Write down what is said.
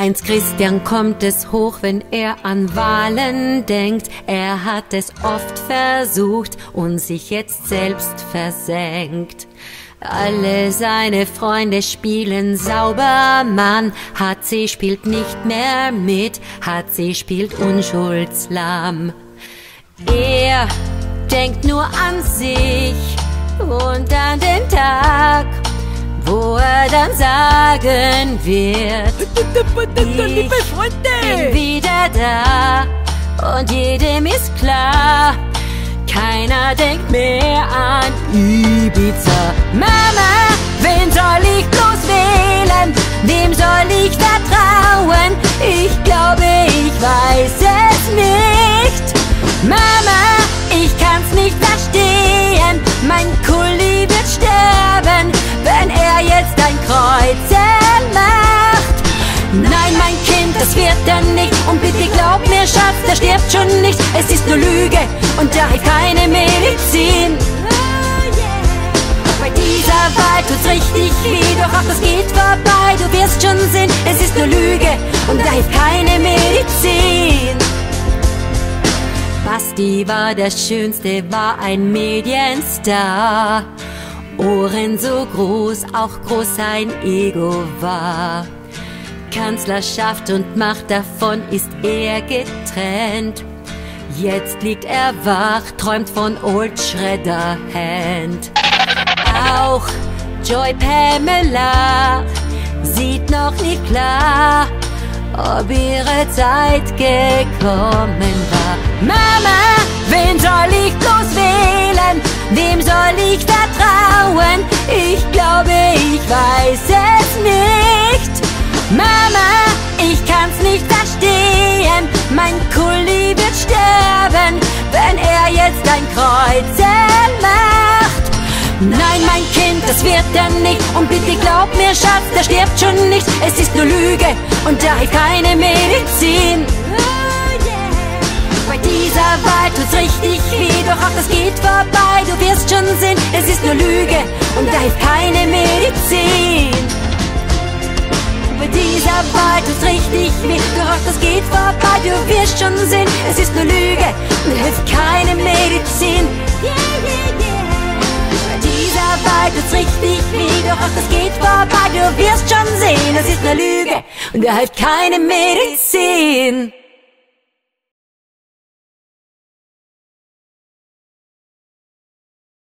Heinz Christian kommt es hoch, wenn er an Wahlen denkt. Er hat es oft versucht und sich jetzt selbst versenkt. Alle seine Freunde spielen Saubermann. HC spielt nicht mehr mit, HC spielt Unschuldslamm. Er denkt nur an sich und an den Tag, wo er dann sagen wird: Ich bin wieder da. Und jedem ist klar, keiner denkt mehr an Ibiza. Mama, wen soll ich bloß wählen? Wem soll ich vertrauen? Ich glaube, ich weiß es nicht. Mama, ich kann's nicht verstehen. Mein Kuli wird sterben, wenn er jetzt ein Kreuzel macht. Nein, mein Kind, das wird er nicht. Und bitte glaub mir, Schatz, der stirbt schon nicht. Es ist nur Lüge und da hilft keine Medizin. Bei dieser Wahl tut's richtig weh, doch auch das geht vorbei. Du wirst schon sehen, es ist nur Lüge und da hilft keine Medizin. Basti war der Schönste, war ein Medienstar. Ohren so groß, auch groß sein Ego war. Kanzlerschaft und Macht, davon ist er getrennt. Jetzt liegt er wach, träumt von Old Shatterhand. Auch Joy Pamela sieht noch nicht klar, ob ihre Zeit gekommen war. Mama, wen soll ich bloß wählen? Wem soll ich vertrauen? Ich glaube, ich weiß es nicht. Mama, ich kann's nicht verstehen. Mein Kuli wird sterben, wenn er jetzt ein Kreuzel macht. Nein, mein Kind, das wird er nicht. Und bitte glaub mir, Schatz, der stirbt schon nicht. Es ist nur Lüge und da hilft keine Medizin. Bei dieser Wahl tut's richtig weh, doch auch das geht vorbei. Du wirst schon sehen, es ist nur Lüge und da hilft keine Medizin. Bei dieser Wahl tut's richtig weh, doch auch das geht vorbei. Du wirst schon sehen, es ist nur Lüge und da hilft keine Medizin. Bei dieser Wahl tut's richtig weh, doch auch das geht vorbei. Du wirst schon sehen, es ist nur Lüge und da hilft keine Medizin.